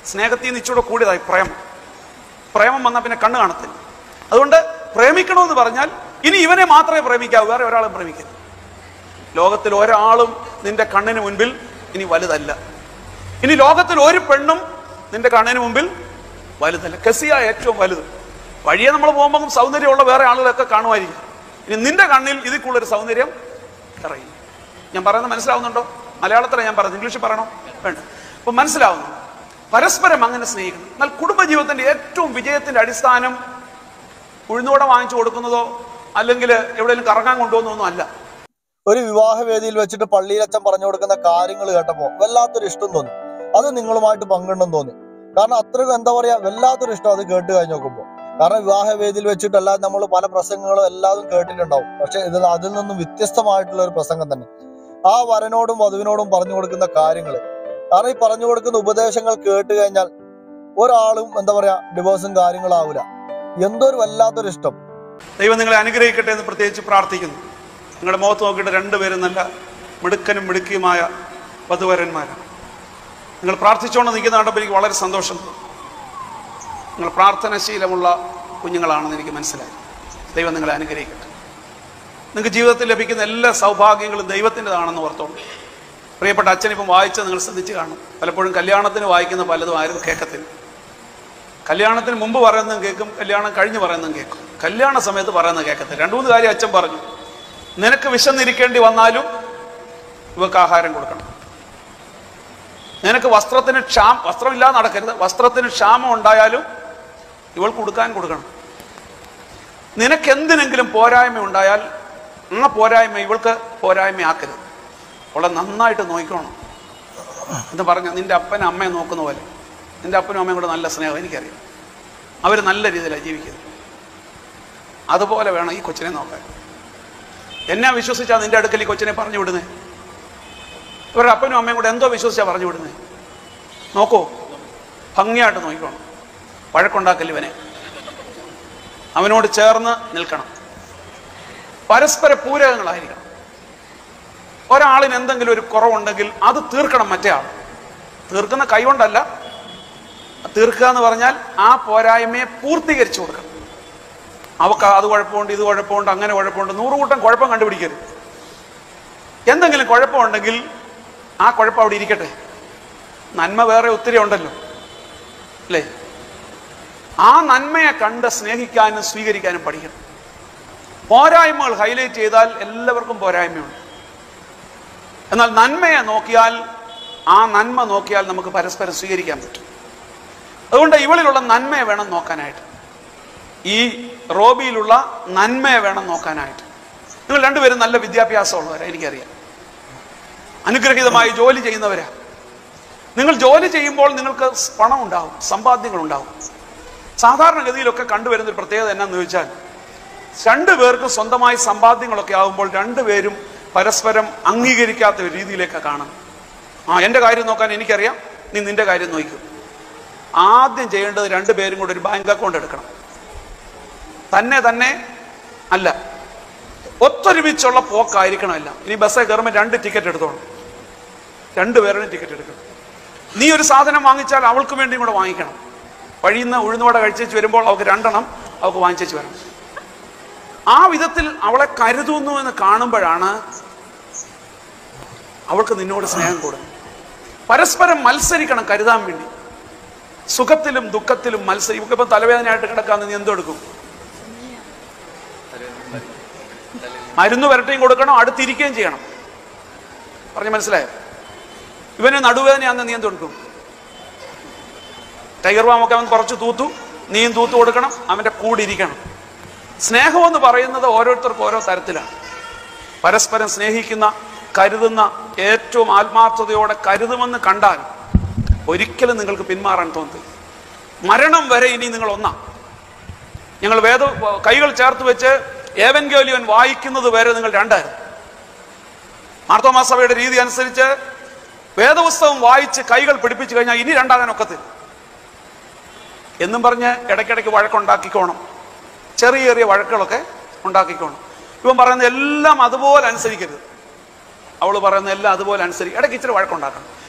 സ്നേഹത്തിൽ നിന്ന് ഇച്ചിലൂടെ കൂടിയതായി പ്രേമം വന്നാൽ പിന്നെ കണ്ണ് കാണത്തില്ല. അതുകൊണ്ട് പ്രേമിക്കണമെന്ന് പറഞ്ഞാൽ ഇനി ഇവനെ മാത്രമേ പ്രേമിക്കാവൂ, വേറെ ഒരാളും പ്രേമിക്കരുത്. ലോകത്തിൽ ഒരാളും നിന്റെ കണ്ണിന് മുൻപിൽ ഇനി വലുതല്ല. ഇനി ലോകത്തിൽ ഒരു പെണ്ണും നിന്റെ കണ്ണിന് മുമ്പിൽ വലുതല്ല. കെസിയ ഏറ്റവും വലുത്. വഴിയെ നമ്മൾ പോകുമ്പോൾ സൗന്ദര്യമുള്ള വേറെ ആളുകളൊക്കെ കാണുമായിരിക്കും. ഇനി നിന്റെ കണ്ണിൽ ഇതിൽ കൂടുതലൊരു സൗന്ദര്യം ഇറങ്ങി. ഞാൻ പറയുന്നത് മനസ്സിലാവുന്നുണ്ടോ? മലയാളത്തിലാണ് ഞാൻ പറയുന്നത്, ഇംഗ്ലീഷിൽ പറയണോ? വേണ്ട. അപ്പൊ മനസ്സിലാവുന്നു. പരസ്പരം അങ്ങനെ സ്നേഹിക്കണം. എന്നാൽ കുടുംബജീവിതത്തിന്റെ ഏറ്റവും വിജയത്തിന്റെ അടിസ്ഥാനം ഉഴുന്നോട വാങ്ങിച്ചു കൊടുക്കുന്നതോ അല്ലെങ്കിൽ എവിടെയെങ്കിലും കറങ്ങാൻ കൊണ്ടുപോകുന്നതൊന്നും അല്ല. ഒരു വിവാഹ വേദിയിൽ വെച്ചിട്ട് പള്ളിയിലച്ചൻ പറഞ്ഞു കൊടുക്കുന്ന കാര്യങ്ങൾ കേട്ടപ്പോൾ വല്ലാത്തൊരു ഇഷ്ടം തോന്നി. അത് നിങ്ങളുമായിട്ട് പങ്കിടണമെന്ന് തോന്നി. കാരണം അത്രയും എന്താ പറയാ, വല്ലാത്തൊരു ഇഷ്ടം അത് കേട്ട് കഴിഞ്ഞ് നോക്കുമ്പോൾ. കാരണം വിവാഹ വേദിയിൽ വെച്ചിട്ടല്ല, നമ്മൾ പല പ്രസംഗങ്ങളും എല്ലാതും കേട്ടിട്ടുണ്ടാവും. പക്ഷെ ഇത് അതിൽ നിന്നും വ്യത്യസ്തമായിട്ടുള്ള ഒരു പ്രസംഗം തന്നെ. ആ വരനോടും വധുവിനോടും പറഞ്ഞു കൊടുക്കുന്ന കാര്യങ്ങൾ, കാരണം ഈ പറഞ്ഞു കൊടുക്കുന്ന ഉപദേശങ്ങൾ കേട്ട് കഴിഞ്ഞാൽ ഒരാളും എന്താ പറയാ ഡിവോഴ്സും കാര്യങ്ങളാവില്ല. എന്തോ ഒരു വല്ലാത്തൊരു ഇഷ്ടം. ദൈവം നിങ്ങളെ അനുഗ്രഹിക്കട്ടെ എന്ന് പ്രത്യേകിച്ച് പ്രാർത്ഥിക്കുന്നു. നിങ്ങളുടെ മുഖത്ത് നോക്കിയിട്ട് രണ്ടുപേരും നല്ല മിടുക്കനും മിടുക്കിയുമായ വധുവരന്മാരാണ്. നിങ്ങൾ പ്രാർത്ഥിച്ചുകൊണ്ട് നിൽക്കുന്ന കണ്ടപ്പോൾ എനിക്ക് വളരെ സന്തോഷം. നിങ്ങൾ പ്രാർത്ഥനാശീലമുള്ള കുഞ്ഞുങ്ങളാണെന്ന് എനിക്ക് മനസ്സിലായി. ദൈവം നിങ്ങളെ അനുഗ്രഹിക്കട്ടെ. നിങ്ങൾക്ക് ജീവിതത്തിൽ ലഭിക്കുന്ന എല്ലാ സൗഭാഗ്യങ്ങളും ദൈവത്തിൻ്റെതാണെന്ന് ഓർത്തോളൂ. പ്രിയപ്പെട്ട അച്ഛനിപ്പം വായിച്ചത് നിങ്ങൾ ശ്രദ്ധിച്ച് കാണും. പലപ്പോഴും കല്യാണത്തിന് വായിക്കുന്ന പലതും ആരും കേൾക്കത്തില്ല. കല്യാണത്തിന് മുമ്പ് പറയുന്നതും കേൾക്കും, കല്യാണം കഴിഞ്ഞ് പറയുന്നതും കേൾക്കും. കല്യാണ സമയത്ത് പറയുന്നത് കേൾക്കത്തില്ല. 2-3 കാര്യം അച്ഛൻ പറഞ്ഞു. നിനക്ക് വിശന്നിരിക്കേണ്ടി വന്നാലും ഇവക്ക് ആഹാരം കൊടുക്കണം. നിനക്ക് വസ്ത്രമില്ലാതെ നടക്കരുത്. വസ്ത്രത്തിന് ക്ഷാമം ഉണ്ടായാലും ഇവൾക്ക് കൊടുക്കണം. നിനക്ക് എന്തിനെങ്കിലും പോരായ്മ ഉണ്ടായാൽ ആ പോരായ്മ ഇവൾക്ക് പോരായ്മയാക്കരുത്. അവളെ നന്നായിട്ട് നോക്കണം എന്ന് പറഞ്ഞ നിന്റെ അപ്പനും അമ്മയെ നോക്കുന്ന പോലെ. നിന്റെ അപ്പനും അമ്മയും കൂടെ നല്ല സ്നേഹം എനിക്കറിയാം. അവർ നല്ല രീതിയിലാണ് ജീവിക്കുന്നത്. അതുപോലെ വേണം ഈ കൊച്ചിനെ നോക്കാൻ. എന്നെ വിശ്വസിച്ചാൽ നിന്റെ അടുക്കൽ ഈ കൊച്ചിനെ പറഞ്ഞു വിടുന്നേ? ഇവരുടെ അപ്പനും അമ്മയും കൂടെ എന്തോ വിശ്വസിച്ചാൽ പറഞ്ഞു വിടുന്നേ? നോക്കൂ, ഭംഗിയായിട്ട് നോക്കിക്കോണം. വഴക്കുണ്ടാക്കൽ ഇവനെ. അവനോട് ചേർന്ന് നിൽക്കണം. പരസ്പര പൂരകങ്ങളായിരിക്കണം. ഒരാളിന് എന്തെങ്കിലും ഒരു കുറവുണ്ടെങ്കിൽ അത് തീർക്കണം മറ്റേ ആൾ. തീർക്കുന്ന കൈകൊണ്ടല്ല, തീർക്കുക എന്ന് പറഞ്ഞാൽ ആ പോരായ്മയെ പൂർത്തീകരിച്ചു കൊടുക്കണം. അവക്ക് അത് കുഴപ്പമുണ്ട്, ഇത് കുഴപ്പമുണ്ട്, അങ്ങനെ കുഴപ്പമുണ്ട്, 100 കൂട്ടം കുഴപ്പം കണ്ടുപിടിക്കരുത്. എന്തെങ്കിലും കുഴപ്പമുണ്ടെങ്കിൽ ആ കുഴപ്പം അവിടെ ഇരിക്കട്ടെ. നന്മ വേറെ ഒത്തിരി ഉണ്ടല്ലോ, അല്ലേ? ആ നന്മയെ കണ്ട് സ്നേഹിക്കാനും സ്വീകരിക്കാനും പഠിക്കണം. പോരായ്മകൾ ഹൈലൈറ്റ് ചെയ്താൽ എല്ലാവർക്കും പോരായ്മയുണ്ട്. എന്നാൽ നന്മയെ നോക്കിയാൽ, ആ നന്മ നോക്കിയാൽ നമുക്ക് പരസ്പരം സ്വീകരിക്കാൻ പറ്റും. അതുകൊണ്ട് ഇവളിലുള്ള നന്മയെ വേണം നോക്കാനായിട്ട്. ഈ റോബിയിലുള്ള നന്മയെ വേണം നോക്കാനായിട്ട്. നിങ്ങൾ രണ്ടുപേരും നല്ല വിദ്യാഭ്യാസമുള്ളവരാ, എനിക്കറിയാം. അനുഗ്രഹീതമായി ജോലി ചെയ്യുന്നവരാ. നിങ്ങൾ ജോലി ചെയ്യുമ്പോൾ നിങ്ങൾക്ക് പണം ഉണ്ടാവും, സമ്പാദ്യങ്ങളുണ്ടാവും. സാധാരണഗതിയിലൊക്കെ കണ്ടുവരുന്നൊരു പ്രത്യേകത എന്നാന്ന് ചോദിച്ചാൽ, രണ്ടുപേർക്കും സ്വന്തമായി സമ്പാദ്യങ്ങളൊക്കെ ആകുമ്പോൾ രണ്ടുപേരും പരസ്പരം അംഗീകരിക്കാത്ത ഒരു രീതിയിലേക്ക് കാണണം. എൻ്റെ കാര്യം നോക്കാൻ എനിക്കറിയാം, നീ നിന്റെ കാര്യം നോക്കും. ആദ്യം ചെയ്യേണ്ടത് രണ്ടുപേരും കൂടെ ഒരു ബാങ്ക് അക്കൗണ്ട് എടുക്കണം. തന്നെ അല്ല, ഒത്തൊരുമിച്ചുള്ള പോക്കായിരിക്കണമല്ല. ഇനി ബസ്സിൽ കയറുമ്പോൾ 2 ടിക്കറ്റ് എടുത്തോണം. രണ്ടുപേരുടെ ടിക്കറ്റ് എടുക്കണം. നീ ഒരു സാധനം വാങ്ങിച്ചാൽ അവൾക്ക് വേണ്ടിയും കൂടെ വാങ്ങിക്കണം. വഴിയിൽ നിന്ന് ഉഴുന്നുവട കഴിച്ചേച്ച് വരുമ്പോൾ അവൾക്ക് 2 എണ്ണം അവൾക്ക് വാങ്ങിച്ചേച്ച് വരണം. ആ വിധത്തിൽ അവളെ കരുതുന്നു എന്ന് കാണുമ്പോഴാണ് അവൾക്ക് നിന്നോട് സ്നേഹം കൂടുന്നത്. പരസ്പരം മത്സരിക്കണം കരുതാൻ വേണ്ടി. സുഖത്തിലും ദുഃഖത്തിലും മത്സരം. ഇവക്കിപ്പം തലവേദനയായിട്ട് കിടക്കാന്ന് നീ എന്തെടുക്കും? മരുന്ന് വരട്ടെയും കൊടുക്കണം, അടുത്തിരിക്കുകയും ചെയ്യണം. പറഞ്ഞ് മനസ്സിലായോ? ഇവന് നടുവേദനയാന്ന് നീ എന്തെടുക്കും? ടൈഗർ ബാമൊക്കെ അവൻ കുറച്ച് തൂത്തു, നീയും തൂത്തു കൊടുക്കണം, അവൻ്റെ കൂടെ ഇരിക്കണം. സ്നേഹമെന്ന് പറയുന്നത് ഓരോരുത്തർക്കും ഓരോ തരത്തിലാണ്. പരസ്പരം സ്നേഹിക്കുന്ന, കരുതുന്ന, ഏറ്റവും ആത്മാർത്ഥതയോടെ കരുതുമെന്ന് കണ്ടാൽ ഒരിക്കലും നിങ്ങൾക്ക് പിന്മാറാൻ തോന്നില്ല. മരണം വരെ ഇനി നിങ്ങൾ ഒന്നാ. ഞങ്ങൾ കൈകൾ ചേർത്ത് വെച്ച് ഏവൻഗേലിയോൻ വായിക്കുന്നത് വരെ നിങ്ങൾ 2 ആയിരുന്നു. മാർത്തോമാ സഭയുടെ രീതി അനുസരിച്ച് വേദപുസ്തകം വായിച്ച് കൈകൾ പിടിപ്പിച്ചു കഴിഞ്ഞാൽ ഇനി 2 ആകാൻ ഒക്കത്തില്ല എന്നും പറഞ്ഞ് ഇടയ്ക്കിടയ്ക്ക് വഴക്കുണ്ടാക്കിക്കോണം. ചെറിയ വഴക്കുകളൊക്കെ ഉണ്ടാക്കിക്കോണം. ഇവൻ പറയുന്ന എല്ലാം അതുപോലെ അനുസരിക്കരുത്, അവൾ പറയുന്ന എല്ലാം അതുപോലെ അനുസരിക്കും. ഇടയ്ക്ക് ഇച്ചിരി വഴക്കുണ്ടാക്കണം.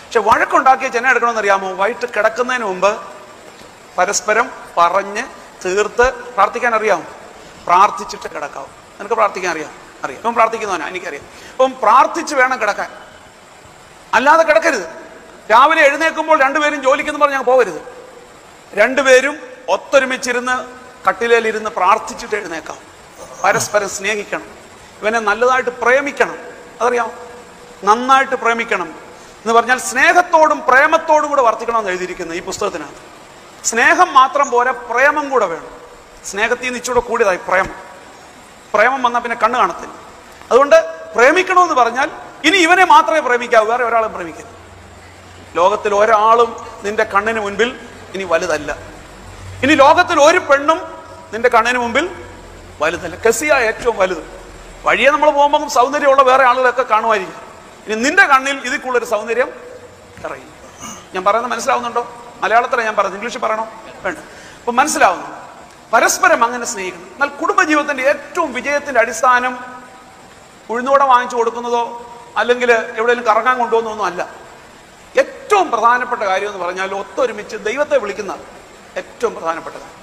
പക്ഷെ വഴക്കുണ്ടാക്കിയ ചെന്ന എടുക്കണമെന്ന് അറിയാമോ? വൈകിട്ട് കിടക്കുന്നതിന് മുമ്പ് പരസ്പരം പറഞ്ഞ് തീർത്ത് പ്രാർത്ഥിക്കാൻ അറിയാമോ? പ്രാർത്ഥിച്ചിട്ട് കിടക്കാവും. നിനക്ക് പ്രാർത്ഥിക്കാൻ അറിയാം? അറിയാം. ഇപ്പം പ്രാർത്ഥിക്കുന്നവനാ, എനിക്കറിയാം. അപ്പം പ്രാർത്ഥിച്ച് വേണം കിടക്കാൻ, അല്ലാതെ കിടക്കരുത്. രാവിലെ എഴുന്നേൽക്കുമ്പോൾ രണ്ടുപേരും ജോലിക്കെന്ന് പറഞ്ഞ് ഞങ്ങൾ പോകരുത്. രണ്ടുപേരും ഒത്തൊരുമിച്ചിരുന്ന് കട്ടിലേലിരുന്ന് പ്രാർത്ഥിച്ചിട്ട് എഴുന്നേക്കാം. പരസ്പരം സ്നേഹിക്കണം, ഇവനെ നല്ലതായിട്ട് പ്രേമിക്കണം. അതറിയാം, നന്നായിട്ട് പ്രേമിക്കണം എന്ന് പറഞ്ഞാൽ സ്നേഹത്തോടും പ്രേമത്തോടും കൂടെ വർത്തിക്കണമെന്ന് എഴുതിയിരിക്കുന്നത് ഈ പുസ്തകത്തിനകത്ത്. സ്നേഹം മാത്രം പോരാ, പ്രേമം കൂടെ വേണം. സ്നേഹത്തിൽ നിന്ന് ഇച്ചിലൂടെ കൂടിയതായി പ്രേമം. പ്രേമം വന്നാൽ പിന്നെ കണ്ണ് കാണത്തില്ല. അതുകൊണ്ട് പ്രേമിക്കണമെന്ന് പറഞ്ഞാൽ ഇനി ഇവനെ മാത്രമേ പ്രേമിക്കാവൂ, വേറെ ഒരാളെ പ്രേമിക്കരുത്. ലോകത്തിൽ ഒരാളും നിന്റെ കണ്ണിന് മുൻപിൽ ഇനി വലുതല്ല. ഇനി ലോകത്തിൽ ഒരു പെണ്ണും നിന്റെ കണ്ണിന് മുമ്പിൽ വലുതല്ല. കസിയ ഏറ്റവും വലുത്. വഴിയെ നമ്മൾ പോകുമ്പോൾ സൗന്ദര്യമുള്ള വേറെ ആളുകളൊക്കെ കാണുമായിരിക്കും. ഇനി നിന്റെ കണ്ണിൽ ഇതിൽ കൂടുതലൊരു സൗന്ദര്യം അറിയില്ല. ഞാൻ പറയുന്നത് മനസ്സിലാവുന്നുണ്ടോ? മലയാളത്തിലാണ് ഞാൻ പറയുന്നത്, ഇംഗ്ലീഷിൽ പറയണോ? വേണ്ട. അപ്പൊ മനസ്സിലാവുന്നു. പരസ്പരം അങ്ങനെ സ്നേഹിക്കണം. എന്നാൽ കുടുംബജീവിതത്തിന്റെ ഏറ്റവും വിജയത്തിന്റെ അടിസ്ഥാനം ഉഴുന്നുവട വാങ്ങിച്ചു കൊടുക്കുന്നതോ അല്ലെങ്കിൽ എവിടെയെങ്കിലും കറങ്ങാൻ കൊണ്ടുപോകുന്നതൊന്നും അല്ല. ഏറ്റവും പ്രധാനപ്പെട്ട കാര്യം എന്ന് പറഞ്ഞാൽ ഒത്തൊരുമിച്ച് ദൈവത്തെ വിളിക്കുന്ന ഏറ്റവും പ്രധാനപ്പെട്ട കാര്യം.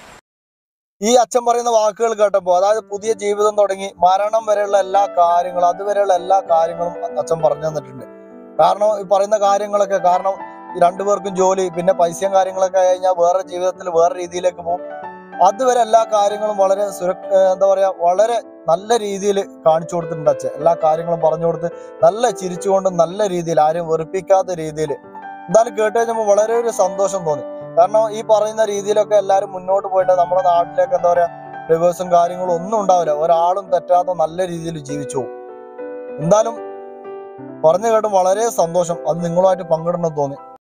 ഈ അച്ഛൻ പറയുന്ന വാക്കുകൾ കേട്ടപ്പോൾ, അതായത് പുതിയ ജീവിതം തുടങ്ങി മരണം വരെയുള്ള എല്ലാ കാര്യങ്ങളും, അതുവരെയുള്ള എല്ലാ കാര്യങ്ങളും അച്ഛൻ പറഞ്ഞു തന്നിട്ടുണ്ട്. കാരണം ഈ പറയുന്ന കാര്യങ്ങളൊക്കെ, കാരണം രണ്ടുപേർക്കും ജോലി, പിന്നെ പൈസയും കാര്യങ്ങളൊക്കെ കഴിഞ്ഞാൽ വേറെ ജീവിതത്തിൽ വേറെ രീതിയിലേക്ക് പോകും. അതുവരെ എല്ലാ കാര്യങ്ങളും വളരെ എന്താ പറയാ, വളരെ നല്ല രീതിയിൽ കാണിച്ചു കൊടുത്തിട്ടുണ്ട് അച്ഛൻ. എല്ലാ കാര്യങ്ങളും പറഞ്ഞു കൊടുത്ത് നല്ല ചിരിച്ചുകൊണ്ട് നല്ല രീതിയിൽ, ആരും വെറുപ്പിക്കാത്ത രീതിയിൽ. എന്തായാലും കേട്ട് കഴിഞ്ഞപ്പോൾ വളരെ ഒരു സന്തോഷം തോന്നി. കാരണം ഈ പറയുന്ന രീതിയിലൊക്കെ എല്ലാവരും മുന്നോട്ട് പോയിട്ട് നമ്മുടെ നാട്ടിലേക്ക് എന്താ പറയാ, റിവേഴ്സും കാര്യങ്ങളും ഒന്നും ഉണ്ടാവില്ല. ഒരാളും തെറ്റാത്ത നല്ല രീതിയിൽ ജീവിച്ചു പോകും. എന്തായാലും പറഞ്ഞു കേട്ടും വളരെ സന്തോഷം. അത് നിങ്ങളുമായിട്ട് പങ്കിടണമെന്ന് തോന്നി.